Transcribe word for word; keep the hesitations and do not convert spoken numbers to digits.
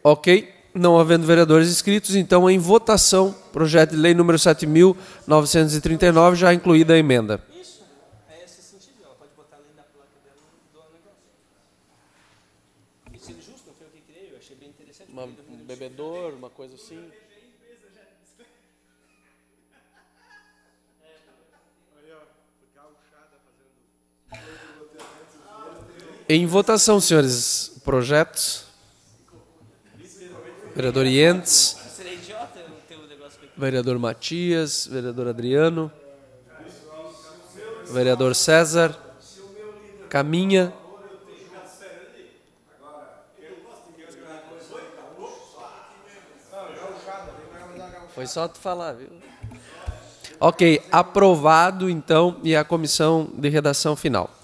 Ok. Não havendo vereadores inscritos, então, em votação, projeto de lei número sete mil novecentos e trinta e nove, já incluída a emenda. Isso, é esse sentido. Ela pode botar além da placa dela do negócio. Isso é justo, não foi o que criei, eu achei bem interessante. Uma, um bebedor, uma coisa assim. Em votação, senhores, projetos. Vereador Ientes. Seria idiota eu ter o negócio aqui. Vereador Matias, vereador Adriano, vereador César, Caminha, foi só tu falar, viu? Ok, aprovado então, e a comissão de redação final.